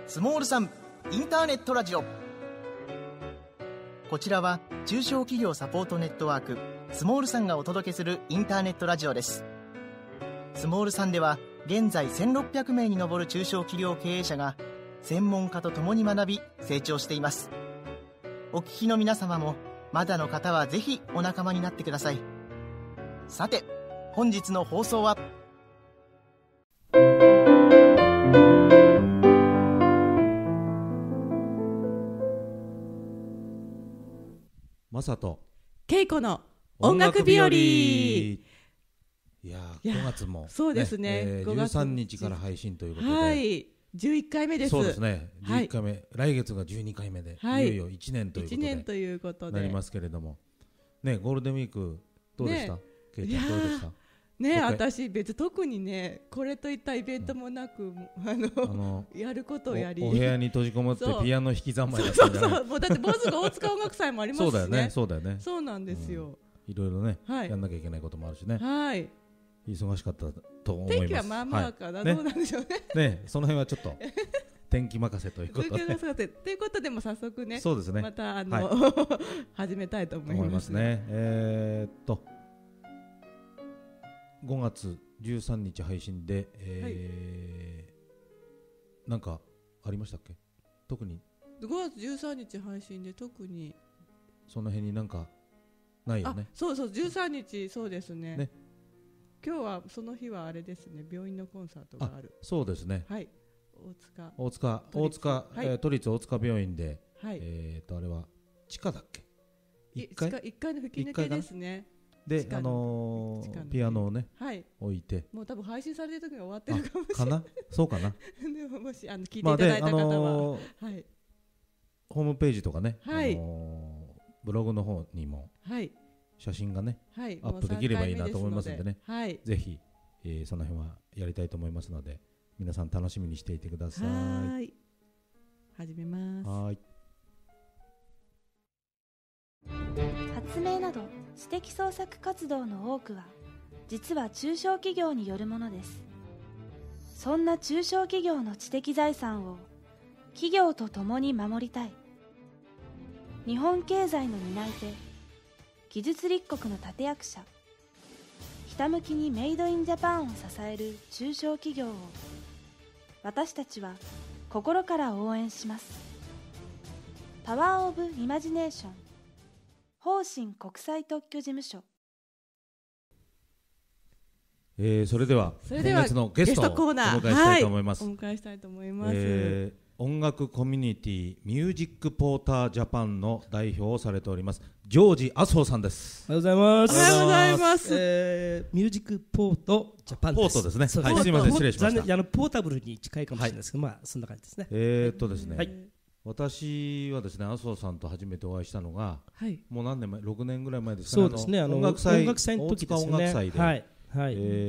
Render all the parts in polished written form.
スモールさんインターネットラジオ。こちらは中小企業サポートネットワークスモールさんがお届けするインターネットラジオです。スモールさんでは現在1600名に上る中小企業経営者が専門家と共に学び成長しています。お聞きの皆様もまだの方はぜひお仲間になってください。さて本日の放送はマサとケイコの音楽日和。 いや5月も、 そうですね、5月 13日から配信ということで、 はい、11回目です。 そうですね、11回目、来月が12回目で、 はい、 いよいよ1年ということでなりますけれどもね、ゴールデンウィークどうでした？ケイちゃんどうでした？ ね、私別に特にねこれといったイベントもなく、やることをやり お部屋に閉じこもってピアノ弾き三昧だったんじゃない？ そうもうだってもうすぐ大塚音楽祭もありますしね。 そうだよね、そうだよね。 そうなんですよ、 いろいろね、 はい、 やんなきゃいけないこともあるしね、 はい、 忙しかったと思います。 天気はまあまあかな、 はい、 どうなんでしょうね、その辺はちょっと天気任せということでということでも早速ね、 そうですね、 またはい、 始めたいと思いますね。5月13日配信で、なんかありましたっけ？特に 5月13日配信で特にその辺になんかないよね。 そうそう、13日そうですね。今日はその日はあれですね、病院のコンサートがある。 そうですね、 はい、 大塚都立大塚病院で、 はい、 あれは地下だっけ？1 階の吹き抜けですね。 で、ピアノをね、 はい、 置いて、 もう多分配信されてる時が終わってるかもしれない。 かな？そうかな。 でももし聞いていただいた方は、はい、 ホームページとかね、 はい、 ブログの方にも写真がね、はい、アップできればいいなと思いますのでね、 はい、 ぜひ、その辺はやりたいと思いますので、皆さん楽しみにしていてください。 はい、始めます。 はい。 発明など知的創作活動の多くは実は中小企業によるものです。そんな中小企業の知的財産を企業と共に守りたい。日本経済の担い手、技術立国の立役者、ひたむきにメイドインジャパンを支える中小企業を私たちは心から応援します。パワーオブイマジネーション方針国際特許事務所。 それでは今月のゲストをお迎えしたいと思います。 お迎えしたいと思います。 音楽コミュニティミュージックポータージャパンの代表をされておりますジョージ麻生さんです。 おはようございます。 おはようございます。 ミュージックポートジャパンです。 ポートですね。はい、すみません、失礼しました。 ポータブルに近いかもしれないですけど、まあそんな感じですね。 ですね、 はい、 私はですね、麻生さんと初めてお会いしたのが、 はい、 もう何年前、6年ぐらい前ですかね。そうですね、 音楽祭の時ですね。 音楽祭で、 はいはい、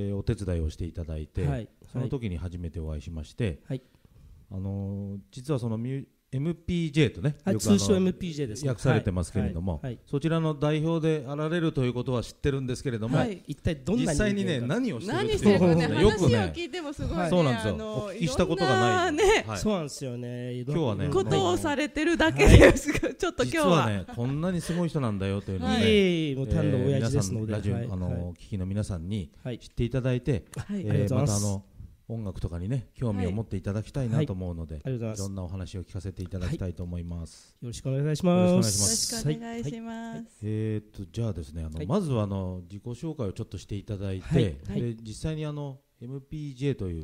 お手伝いをしていただいて、 はい、 その時に初めてお会いしまして、 はい、 実はそのMPJ とね、よく通称 MPJ ですね、 訳されてますけれども、 はいはい、 そちらの代表であられるということは知ってるんですけれども、 はい、一体どんな実際にね、何をしてるっていうね、 よくね、 話を聞いてもすごいね、 そうなんですよ、お聞きしたことがないね、 はい、 そうなんですよね。 今日はね、 ことをされてるだけですが、ちょっと今日は実はね、こんなにすごい人なんだよというのをね、 もう単の親父ですので、 皆さんラジオ聞きの皆さんに知っていただいて、また音楽とかにね興味を持っていただきたいなと思うので、いろんなお話を聞かせていただきたいと思います。 よろしくお願いします。 よろしくお願いします。 じゃあですね、まずは自己紹介をちょっとしていただいて、で実際にMPJ という、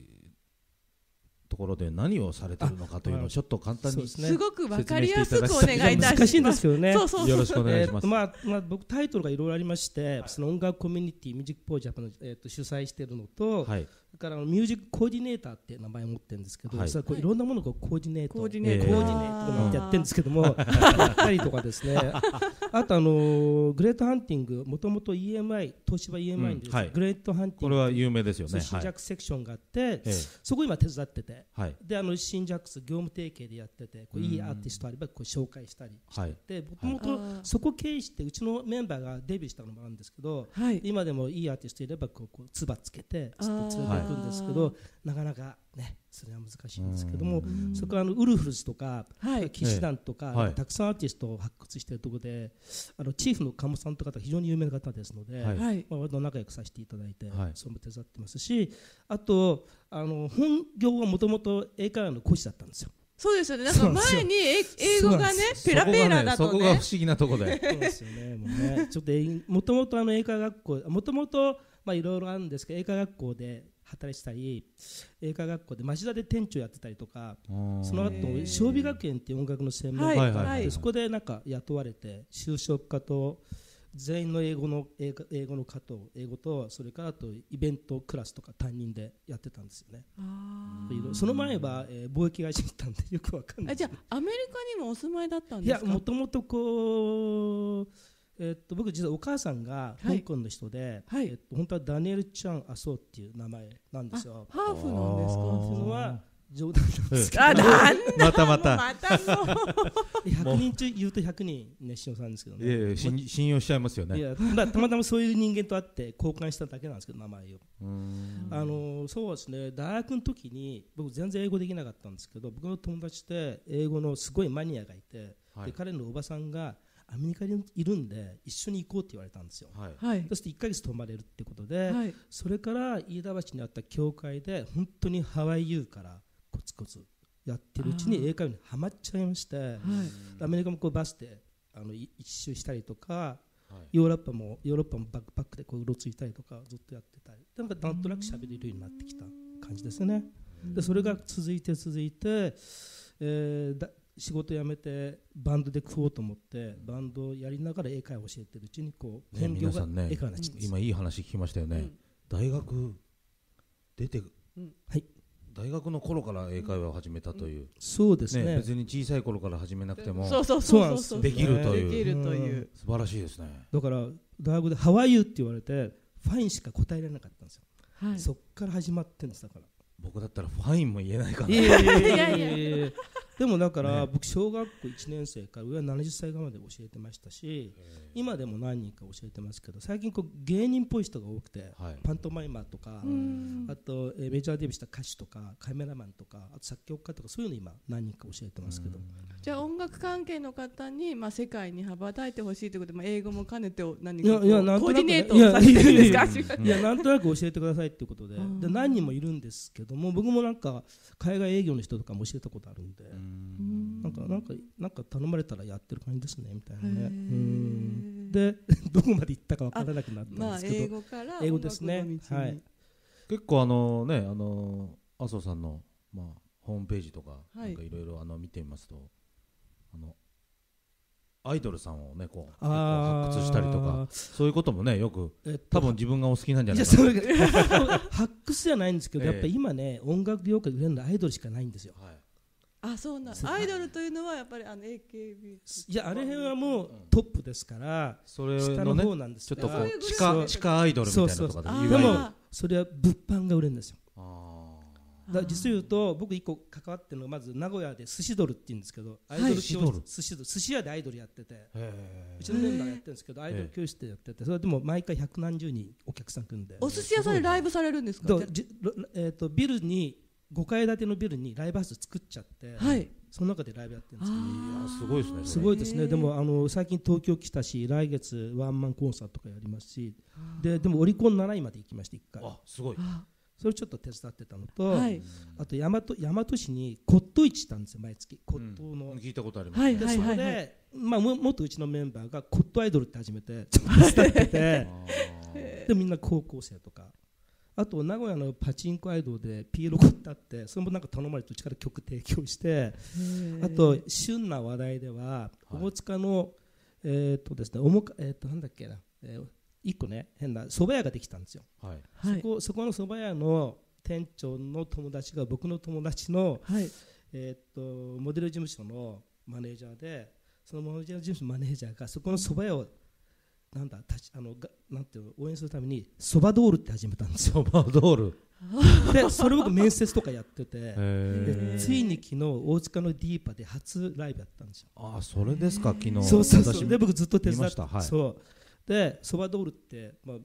ところで何をされているのかというのをちょっと簡単にすごく分かりやすくお願いいたします。 難しいんですけどね。 よろしくお願いします。 僕タイトルがいろいろありまして、その音楽コミュニティミュージックポージャパンの主催しているのと、それからミュージックコーディネーターって名前を持ってるんですけど、いろんなものをコーディネートってやってるんですけども、やったりとかですね。あとグレートハンティング、もともと EMI 東芝 EMI でグレートハンティング、 これは有名ですよね。 新ジャックセクションがあって、そこ今手伝ってて、で新ジャックス業務提携でやってて、いいアーティストあれば紹介したりしてて、もともとそこ経由してうちのメンバーがデビューしたのもあるんですけど、今でもいいアーティストいればつばつけて連れていくんですけど、なかなかね、それは難しいんですけども、そこはウルフルズとか、騎士団とか、たくさんアーティストを発掘しているところで、チーフの鴨さんとか非常に有名な方ですので、割と仲良くさせていただいて、それも手伝ってますし、あと本業はもともと英会話の講師だったんですよ。 そうですよね。なんか前に英語がねペラペラだとね。 そこが不思議なところで。 そうですよね。もうね、ちょっともともと英会話学校、もともといろいろあるんですけど、英会話学校で働いてたり、英会話学校で町田で店長やってたりとか、その後尚美学園っていう音楽の専門学校があって、そこでなんか雇われて就職課と全員の英語の課と英語と、それからあとイベントクラスとか担任でやってたんですよね。その前は貿易会社に行ったんでよくわかんない。 じゃあアメリカにもお住まいだったんですか？ いや、もともとこう僕実はお母さんが香港の人で、本当はダニエル・チャン・アソーっていう名前なんですよ。 ハーフなんですか？ そのは冗談なんですけど、 また 100人中言うと100人熱心さんですけどね。 信用しちゃいますよね。 いや、たまたまそういう人間と会って交換しただけなんですけど、名前を。そうですね、大学の時に僕全然英語できなかったんですけど、僕の友達で英語のすごいマニアがいて、で彼のおばさんがアメリカにいるんで一緒に行こうって言われたんですよ。そして1ヶ月泊まれるってことで、それから飯田橋にあった教会で本当にハワイ U からコツコツやってるうちに英会話にはまっちゃいまして、アメリカもこうバスで一周したりとか、ヨーロッパもバックパックでこううろついたりとかずっとやってたり、なんとなく喋れるようになってきた感じですね。でそれが続いて、仕事辞めてバンドで食おうと思ってバンドをやりながら英会話を教えてるうちにこう本業が英会話になっちゃったんです。 今いい話聞きましたよね。大学出て、大学の頃から英会話を始めたという。 そうですね。 別に小さい頃から始めなくてもできるという素晴らしいですね。 だから大学でハワイ U って言われてファインしか答えられなかったんですよ。そっから始まってんです。だから僕だったらファインも言えないから。 でもだから僕小学校1年生から上は70歳まで教えてましたし、今でも何人か教えてますけど、最近こう芸人っぽい人が多くて、パントマイマーとか、あとメジャーデビューした歌手とかカメラマンとか、あと作曲家とか、そういうの今何人か教えてますけど。 じゃあ音楽関係の方に世界に羽ばたいてほしいということで、英語も兼ねて何かコーディネートをさせてるんですか？ いや、なんとなく教えてくださいっていうことで、何人もいるんですけども、僕もなんか海外営業の人とかも教えたことあるんで、なんか頼まれたらやってる感じですねみたいなね。でどこまで行ったか分からなくなったんですけど、 英語から英語ですね。 結構麻生さんのホームページとかいろいろ見てみますと、アイドルさんをねこう発掘したりとか、そういうこともねよく多分自分がお好きなんじゃないかな。 発掘じゃないんですけど、やっぱり今ね音楽業界で売れるのはアイドルしかないんですよ。 そうなん。アイドルというのはやっぱりAKB。 いや、あれ辺はもうトップですから、 それ下の方なんですけど、ちょっとこう地下アイドルみたいなとかで、 でもそれは物販が売れるんですよ。だ実を言うと僕一個関わってるのが、まず名古屋で寿司ドルって言うんですけど、アイドル教室、寿司屋でアイドルやってて、うちのメンバーやってるんですけど、アイドル教室でやってて、それでも毎回100何十人お客さん来るんで。 お寿司屋さんでライブされるんですか？ ビルに5階建てのビルにライブハウス作っちゃって、その中でライブやってるんですけど、 すごいですね。 すごいですね。でも最近東京来たし、来月ワンマンコンサートとかやりますし、でもオリコン7位まで行きました1回。 すごい。 それちょっと手伝ってたのと、あと大和市に骨董市したんですよ、毎月。骨董の聞いたことあります。 でそれで元うちのメンバーが骨董アイドルって始めて手伝ってて、でみんな高校生とか、あと名古屋のパチンコアイドルでピエロコってあって、それもなんか頼まれてうちから曲提供して、あと旬な話題では大塚のですね、なんだっけな、一個ね変な蕎麦屋ができたんですよ。そこの蕎麦屋の店長の友達が僕の友達のモデル事務所のマネージャーで、そのモデル事務所のマネージャーがそこの蕎麦屋をなんていうの応援するために蕎麦ドールって始めたんですよ。 蕎麦ドールでそれ僕面接とかやってて、ついに昨日大塚のディーパで初ライブやったんですよ。 それですか。昨日そうで僕ずっと手伝って、そうで蕎麦ドールって、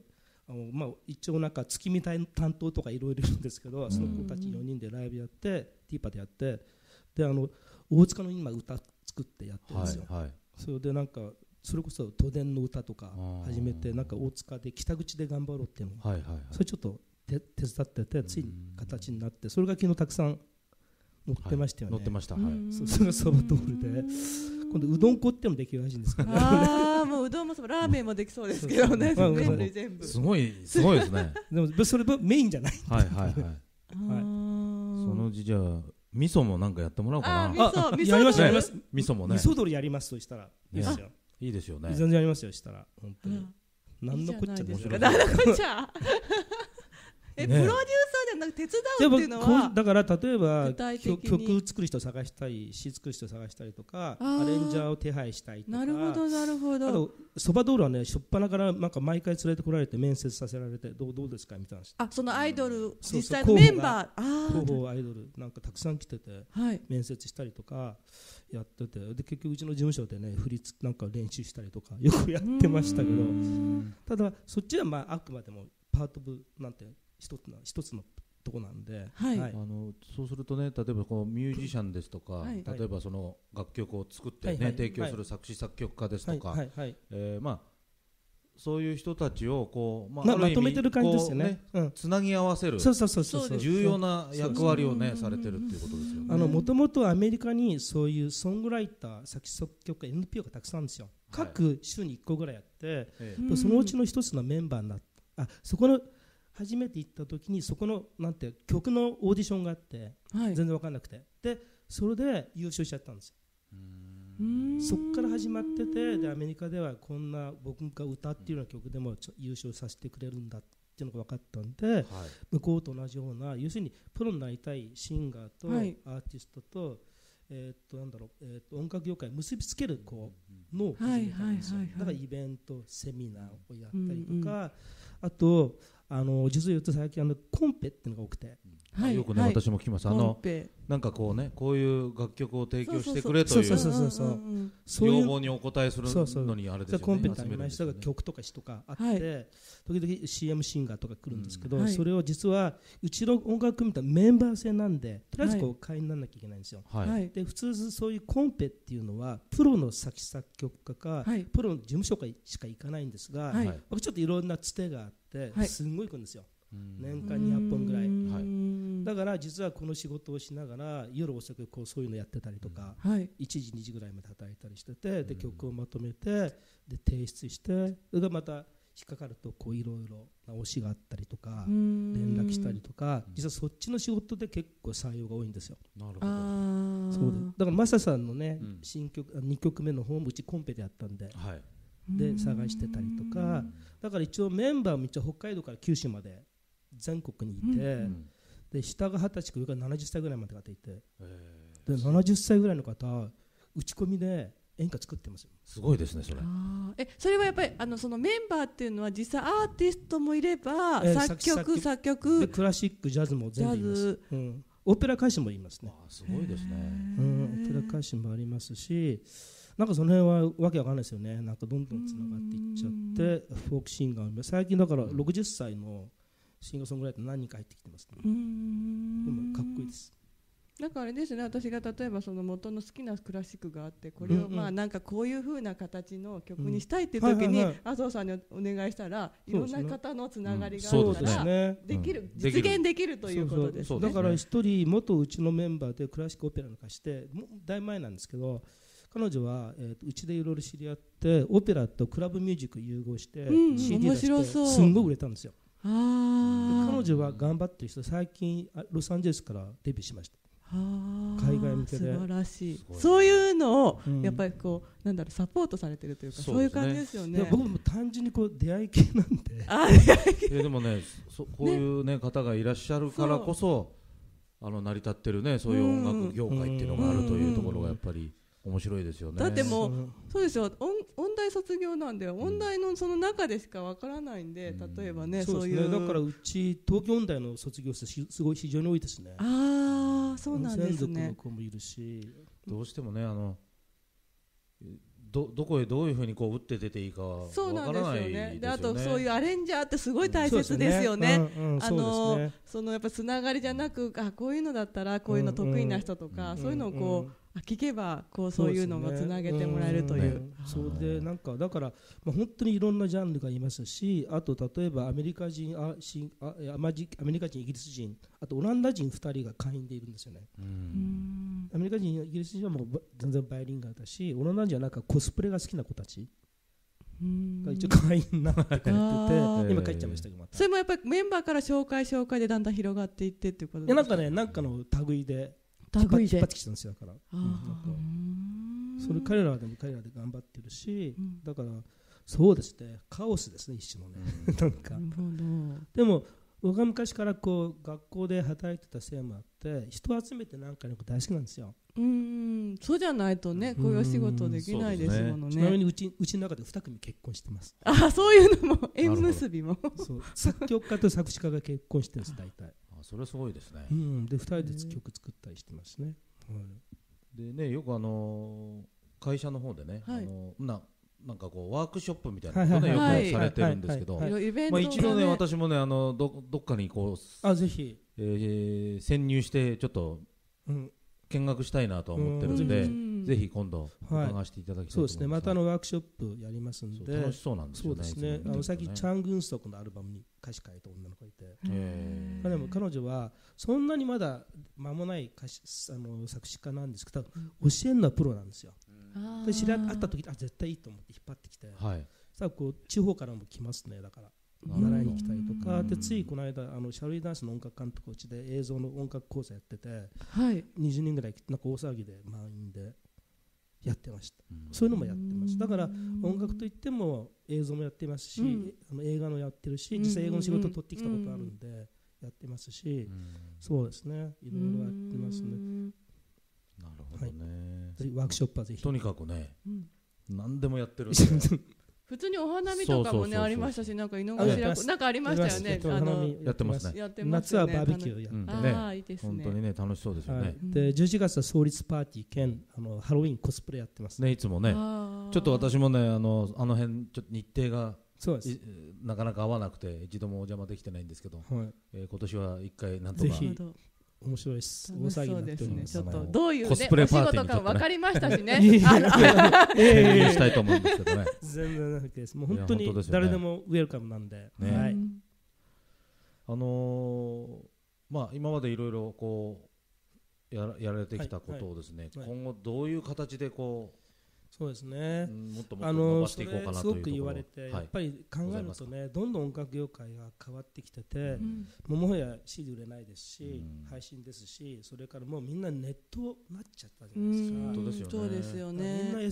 一応なんか月見担当とかいろいろいるんですけど、その子たち4人でライブやってティーパでやって、で大塚の今歌作ってやってるんですよ、はいはい、それでなんかそれこそ都電の歌とか始めて、なんか大塚で北口で頑張ろうっていうのを、はいはいはい、それちょっと手伝ってて、ついに形になって、それが昨日たくさん載ってましたよね、 載ってました、はい、 それがそば通りで、今度うどん粉ってもできるらしいんですけど、 もううどんもそう、ラーメンもできそうですけどね、全部すごいですね。 でもそれはメインじゃない。 はいはいはい。そのうちじゃあ味噌もなんかやってもらおうかな。 やりますやります。 味噌もね。 味噌鶏やりますとしたらいいですよ。 いいですよね。 全然やりますよしたら本当に。何のこっちゃですか。 何のこっちゃ。プロデューサーでなんか手伝うっていうのはだから例えば曲作る人探したり詩作る人探したりとかアレンジャーを手配したりとか、 なるほどなるほど。 あとそば道路はね、しょっぱなからなんか毎回連れてこられて面接させられてどうですかみたいな。 そのアイドル実際のメンバー候補アイドルなんかたくさん来てて、面接したりとかやってて、で結局うちの事務所でね振りなんか練習したりとかよくやってましたけど、ただそっちはあくまでもパート部なんて一つのとこなんで、 そうするとね、例えばこうミュージシャンですとか、例えばその楽曲を作ってね、提供する作詞作曲家ですとか、そういう人たちをこう、 まとめてる感じですよね。 つなぎ合わせる重要な役割をねされてるっていうことですよね。 もともとアメリカにそういうソングライター作詞作曲家 NPO がたくさんあるんですよ。各州に1個ぐらいあって、そのうちの一つのメンバーになって、そこの初めて行った時にそこのなんて曲のオーディションがあって、全然分かんなくて、でそれで優勝しちゃったんですよ。そこから始まってて、でアメリカではこんな僕が歌っていうような曲でも優勝させてくれるんだっていうのが分かったんで、向こうと同じような要するにプロになりたいシンガーとアーティストと、音楽業界を結びつけるこうのを始めたんですよ。だからイベントセミナーをやったりとか、あと実を言うと最近コンペっていうのが多くて、 よくね、私も聞きます。なんかこうね、こういう楽曲を提供してくれという要望にお答えするのにあれですよね。 コンペってありましたが、曲とか詩とかあって、時々 CM シンガーとか来るんですけど、それを実はうちの音楽組みたいなメンバー制なんで、とりあえずこう会員にならなきゃいけないんですよ。で普通そういうコンペっていうのはプロの作詞作曲家かプロの事務所しか行かないんですが、僕ちょっといろんなつてがあってすんごい行くんですよ。年間200本ぐらい、だから実はこの仕事をしながら夜遅くこうそういうのやってたりとか、1時2時ぐらいまで働いたりしてて、で曲をまとめてで提出して、それがまた引っかかるとこういろいろな推しがあったりとか連絡したりとか、実はそっちの仕事で結構採用が多いんですよ。 なるほど。 そうでだからマサさんのね、新曲2曲目の方もうちコンペでやったんで、で探してたりとか、だから一応メンバーも一応北海道から九州まで全国にいて、で下が20歳上が70歳ぐらいまで方いて、で70歳ぐらいの方打ち込みで演歌作ってますよ。 すごいですねそれ。 それはやっぱりそのメンバーっていうのは実際アーティストもいれば、作曲でクラシックジャズも全部います、オペラ歌手もいますね。 すごいですね。 オペラ歌手もありますし、なんかその辺はわけわかんないですよね。なんかどんどんつながっていっちゃって、フォークシンガー最近だから60歳のシンガーソングライター何人か入ってきてますね。でもかっこいいです。 なんかあれですね、私が例えばその元の好きなクラシックがあって、これをなんかこういう風な形の曲にしたいっていう時に麻生さんにお願いしたら、いろんな方のつながりがあるからできる、実現できるということですね。 だから一人元うちのメンバーでクラシックオペラの歌してだいぶ前なんですけど、彼女はうちでいろいろ知り合ってオペラとクラブミュージック融合して CD 出してすんごい売れたんですよ。彼女は頑張ってる人、最近ロサンゼルスからデビューしました。海外向けで素晴らしい。そういうのをやっぱりこうなんだろう、サポートされてるというか、そういう感じですよね。 僕も単純にこう出会い系なんででもね、こういうね方がいらっしゃるからこそ成り立ってるね、そういう音楽業界っていうのがあるというところがやっぱり面白いですよね。 だってもうそうですよ、音大卒業なんで音大のその中でしかわからないんで、例えばね、そういうだからうち東京音大の卒業生すごい非常に多いですね。 そうなんですね。 専属の子もいるし、 どうしてもねどこへどういうふうにこう打って出ていいかわからないですよね。 であとそういうアレンジャーってすごい大切ですよね。そのやっぱつながりじゃなく、こういうのだったらこういうの得意な人とか、そういうのをこう聞けばこうそういうのもつなげてもらえるという。 そうでなんかだから本当にいろんなジャンルがいますし、あと例えばアメリカ人イギリス人、あとオランダ人2人が会員でいるんですよね。アメリカ人イギリス人はもう全然バイリンガルだし、オランダ人はなんかコスプレが好きな子たちが一応会員になってくれてて、今帰っちゃいましたけど、またそれもやっぱりメンバーから紹介でだんだん広がっていってっていうことですか。 なんかの類で引っ張ってきたんですよ。だからそれ彼らで頑張ってるし、だからそうですね、カオスですね一種のね。なんかでも僕は昔からこう学校で働いてたせいもあって人を集めて何かのこと大好きなんですよ。 そうじゃないとねこういうお仕事できないですものね。 ちなみにうちの中で2組結婚してます。 そういうのも縁結びもそう作曲家と作詞家が結婚してるんです大体。 それはすごいですね。 で2人で曲作ったりしてますね。 でね、よく会社の方でね、なんかこうワークショップみたいなことねよくされてるんですけど、一度ね私もねどっかにこうぜひ潜入してちょっと見学したいなと思ってるんで、ぜひ今度伺わせていただきたいと思います。 そうですね、またワークショップやりますんで。 楽しそうなんですよね。 そうですね、さっきチャン・グンソクのアルバムに歌詞書いた女の子がいて、でも彼女はそんなにまだ間もない作詞家なんですけど、教えるのはプロなんですよ。で知り合った時絶対いいと思って引っ張ってきて、さあこう地方からも来ますね。だから習いに来たりとかで、ついこの間シャルリーダンスの音楽監督うちで映像の音楽講座やってて、20人ぐらいなんか大騒ぎで満員でやってました。そういうのもやってます。だから音楽といっても映像もやってますし、映画のやってるし、実際映画の仕事を取ってきたことあるんでやってますし、そうですね、いろいろやってますね。 なるほどね。 ワークショップはぜひ。 とにかくね、何でもやってる。 普通にお花見とかもねありましたし、なんか井の頭なんかありましたよね。 やってますね。 夏はバーベキューやってね。いいですね。 本当にね楽しそうですよね。 で11月は創立パーティー兼ハロウィンコスプレやってますね。いつもね。ちょっと私もねあの辺ちょっと日程がなかなか合わなくて一度もお邪魔できてないんですけど、今年は一回なんとか。 面白いです。大騒ぎになっております。 ちょっとどういうねお仕事か分かりましたしね。 したいと思うんですけどね。 全然なくて、もう本当に誰でもウェルカムなんで。 まあ今までいろいろこうやられてきたことをですね、今後どういう形でこう。 そうですね。 もっと伸ばしていこうかなというところ。 すごく言われて、やっぱり考えるとね、どんどん音楽業界が変わってきてて、もはや CD 売れないですし、配信ですし、それからもうみんなネットになっちゃったじゃないですか。 そうですよね。 みんな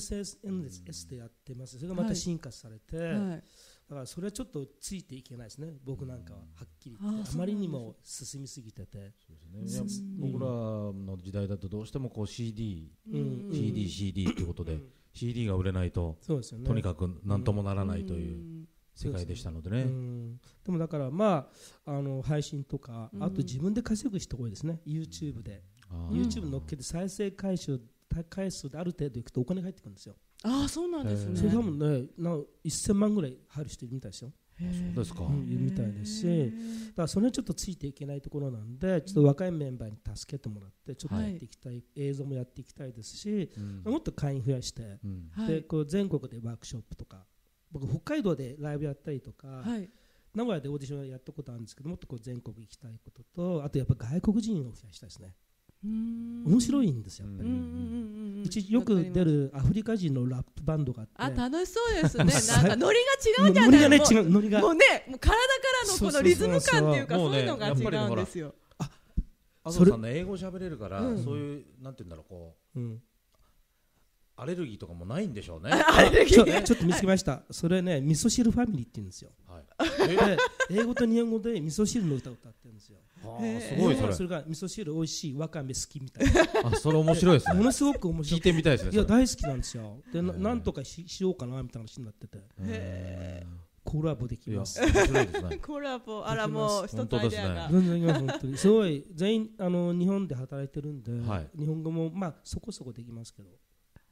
SNS でやってます。それがまた進化されて、だからそれはちょっとついていけないですね。僕なんかははっきり言って、あまりにも進みすぎてて。 僕らの時代だとどうしてもこう CD っていうことで。CD が売れないと、とにかく何ともならないという世界でしたのでね。 でもだからまあ配信とか、あと自分で稼ぐ人多いですね。YouTube で YouTube 乗っけて再生回数である程度いくとお金入ってくるんですよ。 そうなんですね。 それ多分ね1000万ぐらい入る人いるみたいですよ。 そうですか。 いるみたいですし、だからそれはちょっとついていけないところなんで、ちょっと若いメンバーに助けてもらってちょっとやっていきたい、映像もやっていきたいですし、もっと会員増やして、でこう全国でワークショップとか、僕北海道でライブやったりとか、名古屋でオーディションやったことあるんですけど、もっとこう全国行きたいことと、あとやっぱ外国人を増やしたいですね。面白いんですよやっぱり。うちよく出るアフリカ人のラップバンドがあって、 楽しそうですね。なんかノリが違うじゃない。 ノリがもうね、もう体からのこのリズム感っていうか、そういうのが違うんですよ。 麻生さんね、英語喋れるから、そういうなんていうんだろう、こうアレルギーとかもないんでしょうね。 ちょっと見つけました。それね、味噌汁ファミリーって言うんですよ。英語と日本語で味噌汁の歌を歌ってるんですよ。 すごいそれ。 それが味噌汁美味しい、わかめ好きみたいな。 それ面白いですね。 ものすごく面白い。 聞いてみたいですね。 いや大好きなんですよ。でなんとかしようかなみたいな話になってて。コラボできます。 コラボもう一つアイデアが。 本当にすごい全員日本で働いてるんで、日本語もまあそこそこできますけど。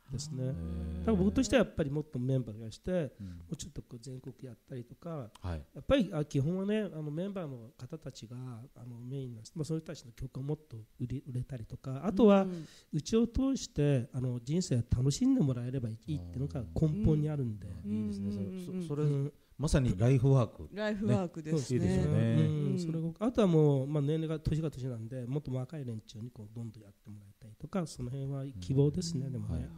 ですね。だから僕としてはやっぱりもっとメンバーがして、もうちょっとこう全国やったりとか、やっぱり基本はねメンバーの方たちがメインなんです。そういう人たちの曲をもっと売れたりとか、あとはうちを通して人生を楽しんでもらえればいいっていうのが根本にあるんで、 いいですね。それまさにライフワーク。 ライフワークですね。 いいですよね。 それあとはもう年齢が年なんで、もっと若い連中にこうどんどんやってもらいたいとか、その辺は希望ですね。でもね。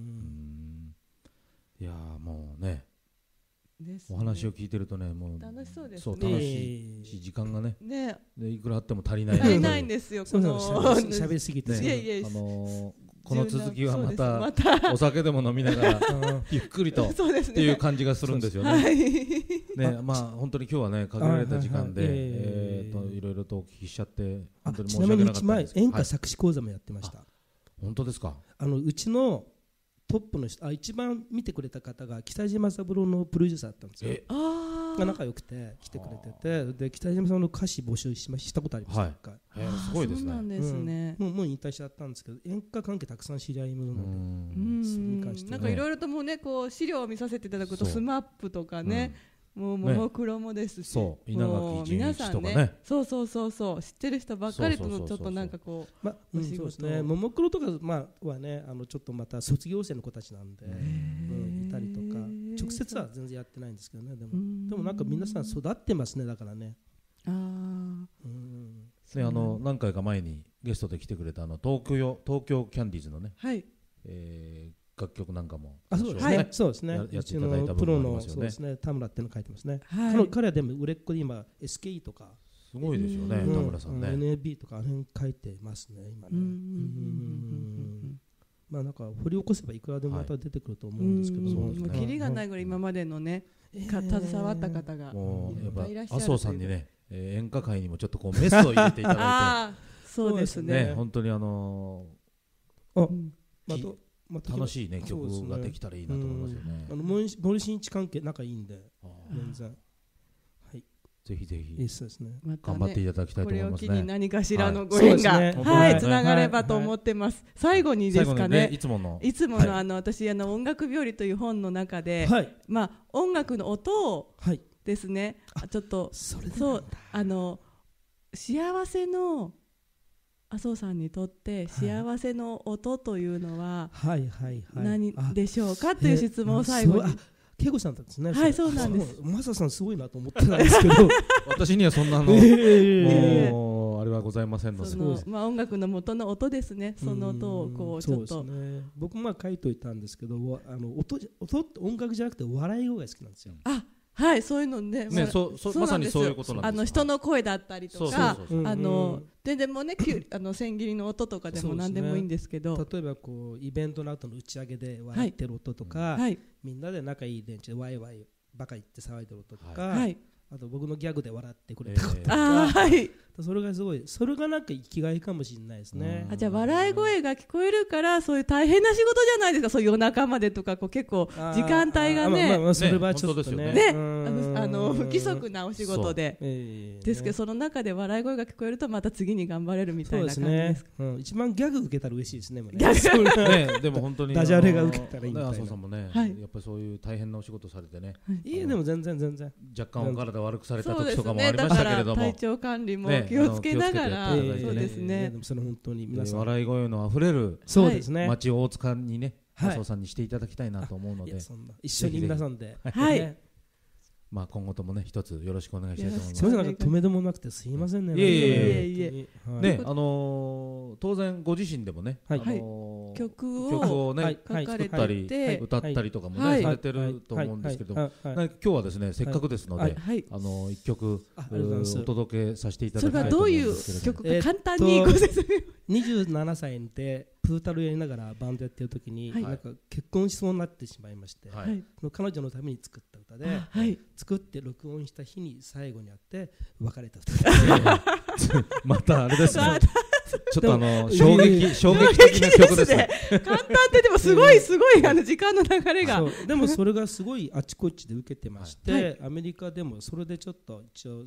いやもうね、お話を聞いてるとね、もう楽しそうですね。 そう楽しいし、時間がね、いくらあっても足りないんですよ。 この喋りすぎて、 この続きはまたお酒でも飲みながらゆっくりとっていう感じがするんですよね。まあ本当に今日はね限られた時間でいろいろとお聞きしちゃって本当に申し訳なかったです。 ちなみに1枚演歌作詞講座もやってました。 本当ですか。 うちのトップの人、一番見てくれた方が北島三郎のプロデューサーだったんですよ。が仲良くて来てくれてて、で北島さんの歌詞募集したことありました。 すごいですね。 そうなんですね。 もう引退しちゃったんですけど、演歌関係たくさん知り合いもので、 なんかいろいろともね、こう資料を見させていただくとスマップとかね、ももクロもですし、 稲垣潤一とかね、 そう知ってる人ばっかりとちょっとなんかこうお仕事ね、 ももクロとかはねちょっとまた卒業生の子たちなんでいたりとか、直接は全然やってないんですけどね。でもなんか皆さん育ってますね。だからね。 何回か前にゲストで来てくれた東京キャンディーズのね、楽曲なんかもそうですね。 やっていただいた部分もありますよね。 そうですね。田村っていうの書いてますね。彼はでも売れっ子で今 SKE とかすごいですよね。田村さんね。 NAB とかあの辺書いてますね今ね。なんか掘り起こせばいくらでもまた出てくると思うんですけど、 もうキリがないぐらい今までのね携わった方がいっぱいいらっしゃる。 麻生さんにね演歌界にもちょっとこうメスを入れていただいて、 そうですね。 本当に楽しいね曲ができたらいいなと思いますよね。 森進一関係仲いいんで全然。 ぜひぜひ頑張っていただきたいと思いますね。 これを機に何かしらのご縁がつながればと思ってます。最後にですかね、 いつもの私音楽日和という本の中で音楽の音をですね、ちょっとそう幸せの麻生さんにとって幸せの音というのは何でしょうかという質問を最後に。 恵子さんですね。 そうなんです。 マサさんすごいなと思ってたんですけど、 私にはそんなもうあれはございませんので、 音楽の元の音ですね。その音をこうちょっと僕も書いといたんですけど、音って音楽じゃなくて笑い声が好きなんですよ。 そういうのね、 まさにそういうことなんです。 人の声だったりとか、全然もうね千切りの音とかでも何でもいいんですけど、 例えばこうイベントの後の打ち上げで笑ってる音とか、みんなで仲いい連中でワイワイバカ言って騒いでる音とか、あと僕のギャグで笑ってくれたこととか、それがすごい、それがなんか生きがいかもしれないですね。 じゃあ笑い声が聞こえるからそういう大変な仕事じゃないですか。そういう夜中までとか結構時間帯がね、 それはちょっとね不規則なお仕事でですけど、その中で笑い声が聞こえるとまた次に頑張れるみたいな感じですか。 一番ギャグ受けたら嬉しいですね。 でも本当にダジャレが受けたらいいみたいな。 麻生さんもね、やっぱりそういう大変なお仕事されてね、 でも全然若干お体悪くされた時とかもありましたけれども、 体調管理も気をつけながら、そうですね。 その本当に皆さん笑い声のあふれる町大塚にね、麻生さんにしていただきたいなと思うので、 一緒に皆さんで、 今後ともね一つよろしくお願いしたいと思います。 すみません、止めどもなくてすいませんね。 ね、当然ご自身でもね、 曲をね作ったり歌ったりとかもねされてると思うんですけど、今日はですねせっかくですので一曲お届けさせていただきたいと思うんですけれども、 それはどういう曲か簡単にご説明。 27歳でプータルやりながらバンドやってる時になんか結婚しそうになってしまいまして、彼女のために作った歌で、作って録音した日に最後に会って別れた歌またあれですね、ちょっと衝撃的な曲ですね。 簡単ってでもすごい時間の流れが。 でもそれがすごいあちこちで受けてまして、アメリカでもそれでちょっと一応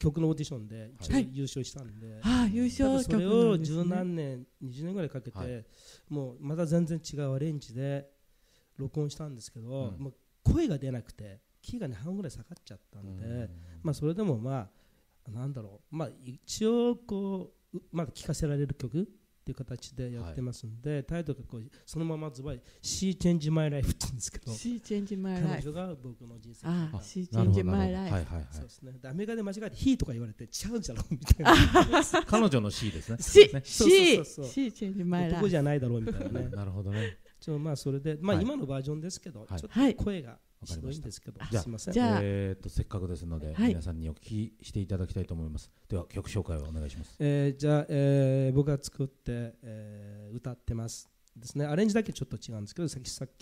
曲のオーディションで一応優勝したんで、 優勝それを十何年20年ぐらいかけて、もうまた全然違うアレンジで録音したんですけど、もう声が出なくてキーがね半ぐらい下がっちゃったんで、それでもなんだろう、一応こうまだ聴かせられる曲っていう形でやってますんで、タイトルがこうそのままズバリ She Changed My Life って言うんですけど、 She Changed My Life、 彼女が僕の人生を She Changed My Life、 そうですね。アメリカで間違えて He とか言われて違うんじゃろうみたいな彼女の She ですね。 She Changed My Life、 男じゃないだろうみたいなねなるほどね。 それで今のバージョンですけど、ちょっと声がすごいんですけど、すいません。 じゃあせっかくですので皆さんにお聞きしていただきたいと思います。では曲紹介をお願いします。 じゃあ僕が作って歌ってますですね。アレンジだけちょっと違うんですけど、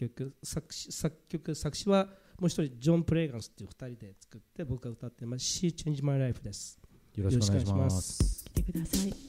作詞はもう一人ジョン・プレイガンスっていう2人で作って、僕が歌ってます。She Changed My Life です。 よろしくお願いします。 来てください。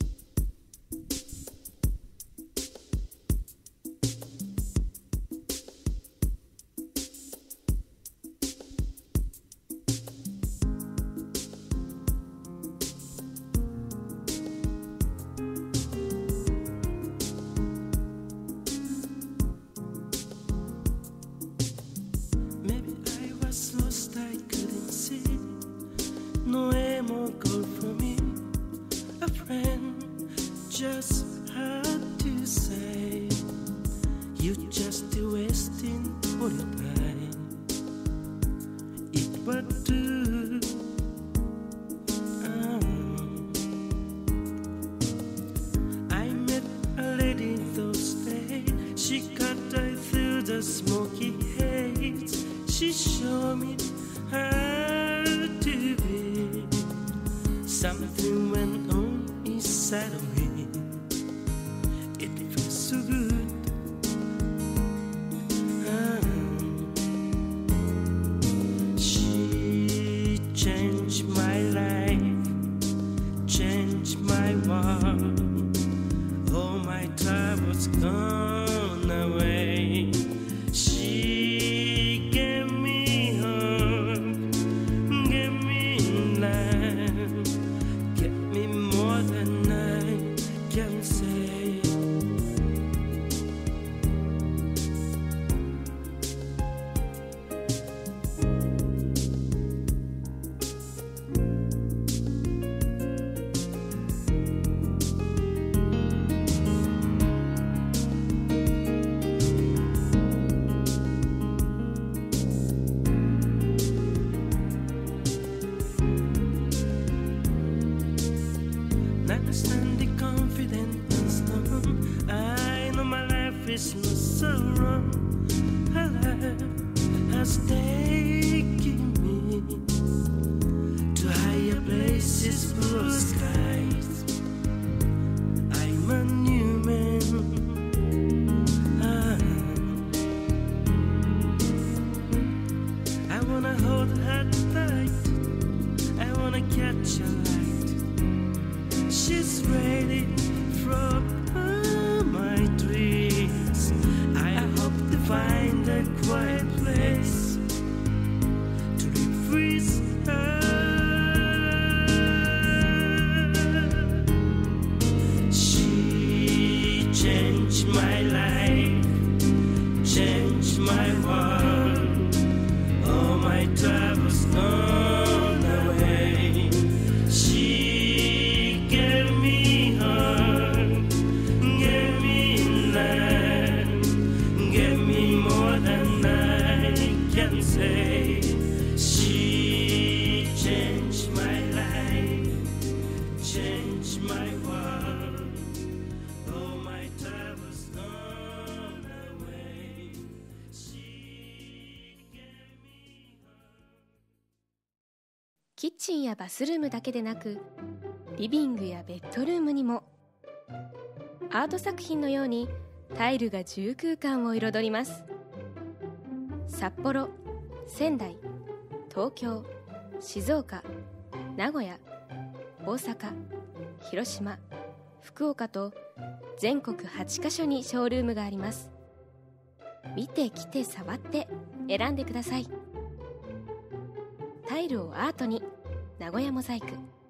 キッチンやバスルームだけでなく、リビングやベッドルームにもアート作品のようにタイルが住空間を彩ります。札幌、仙台、東京、静岡、名古屋、大阪、広島、福岡と全国8カ所にショールームがあります。見てきて触って選んでください。タイルをアートに、名古屋モザイク。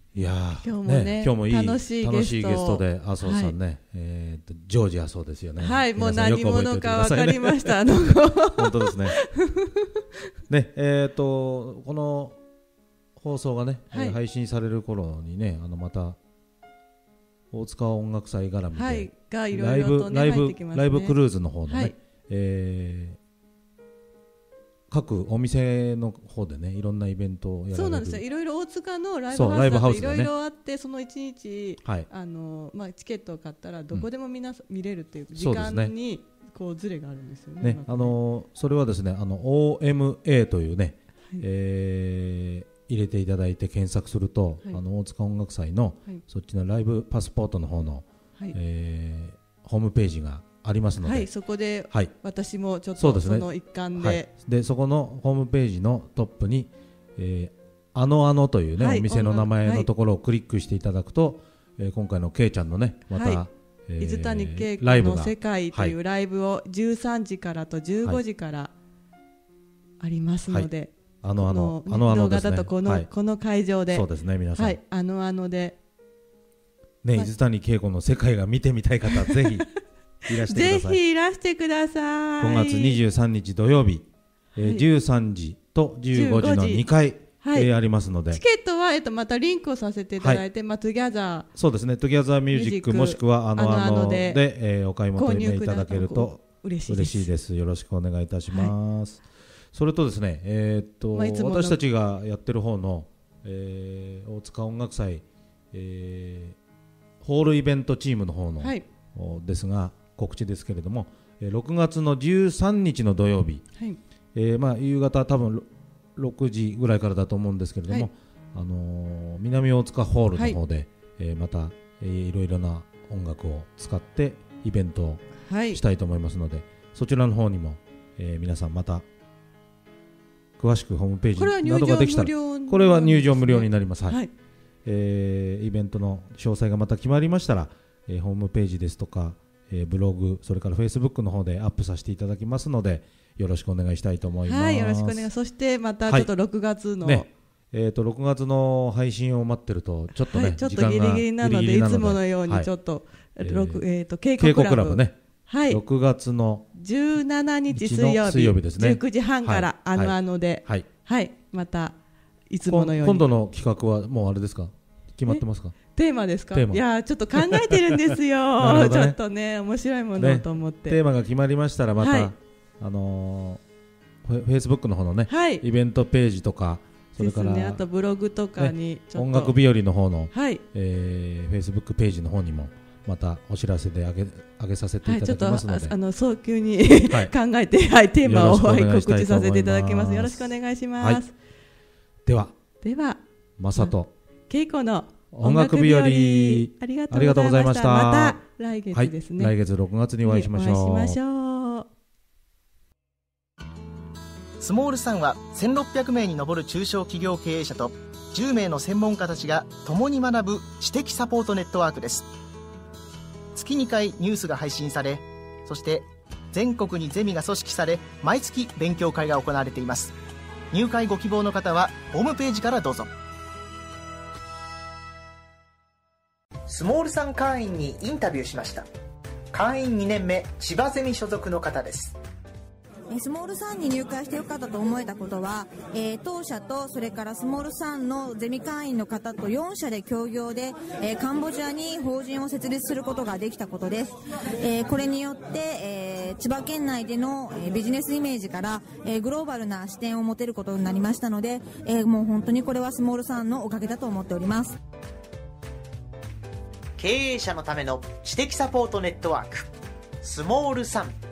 いや今日もね、 今日もいい楽しいゲストで麻生さんね、ジョージ麻生ですよね。 はい、もう何者か分かりました。 本当ですね。ね、この放送がね、配信される頃にね、また大塚音楽祭絡みで、 がいろいろとね入ってきますね。 ライブクルーズの方のね、各お店の方でね、いろんなイベントをやられる。 そうなんですよ。いろいろ大塚のライブハウスがいろいろあって、その1日、チケットを買ったらどこでも見れるっていう時間にこうズレがあるんですよね。 それはですね、OMA というね、入れていただいて検索すると、大塚音楽祭のそっちのライブパスポートの方のホームページがありますので、 そこで私もちょっとその一環で、 そこのホームページのトップにというね、お店の名前のところをクリックしていただくと、今回のけいちゃんのね、また水谷恵子の世界というライブを13時からと15時からありますので、動画だとこの会場で、 そうですね、皆さんでね、水谷恵子の世界が見てみたい方、ぜひいらしてください。 ぜひいらしてください。 5月23日土曜日、13時と15時の2回ありますので、 チケットはまたリンクをさせていただいて、トゥギャザー、 そうですね、トゥギャザーミュージックもしくはでお買い求めいただけると嬉しいです。よろしくお願いいたします。それとですね、私たちがやってる方の大塚音楽祭ホールイベントチームの方のですが、告知ですけれども、6月の13日の土曜日、夕方多分6時ぐらいからだと思うんですけれども、南大塚ホールの方で、またいろいろな音楽を使ってイベントをしたいと思いますので、そちらの方にも、皆さんまた詳しくホームページなどができたら、これは入場無料になります。イベントの詳細がまた決まりましたら、ホームページですとか、ブログ、それからフェイスブックの方でアップさせていただきますので、よろしくお願いしたいと思います。 よろしくお願い。そしてまたちょっと6月の、 6月の配信を待ってるとちょっとね、 ちょっとギリギリなので、いつものようにちょっと稽古クラブね、6月の17日水曜日ですね、19時半からで、またいつものように。 今度の企画はもうあれですか、決まってますか？ テーマですか？いやちょっと考えてるんですよ。ちょっとね、面白いものと思って、 テーマが決まりましたらまた、フェイスブックの方のね、イベントページとか、それからあとブログとかにちょっと音楽日和の方のフェイスブックページの方にもまたお知らせで上げさせていただきますので、 ちょっと早急に考えて、テーマを告知させていただきます。よろしくお願いします。 では正人恵子の音楽日和、ありがとうございました。 また来月ですね。 来月6月にお会いしましょう。 スモールさんは1600名に上る中小企業経営者と10名の専門家たちが共に学ぶ知的サポートネットワークです。月2回ニュースが配信され、そして全国にゼミが組織され、毎月勉強会が行われています。入会ご希望の方はホームページからどうぞ。スモールさん会員にインタビューしました。会員2年目、千葉ゼミ所属の方です。 スモール3に入会してよかったと思えたことは、当社とそれからスモール3のゼミ会員の方と4社で協業で、カンボジアに法人を設立することができたことです。これによって、千葉県内でのビジネスイメージから、グローバルな視点を持てることになりましたので、もう本当にこれはスモール3のおかげだと思っております。 経営者のための知的サポートネットワーク、スモール3。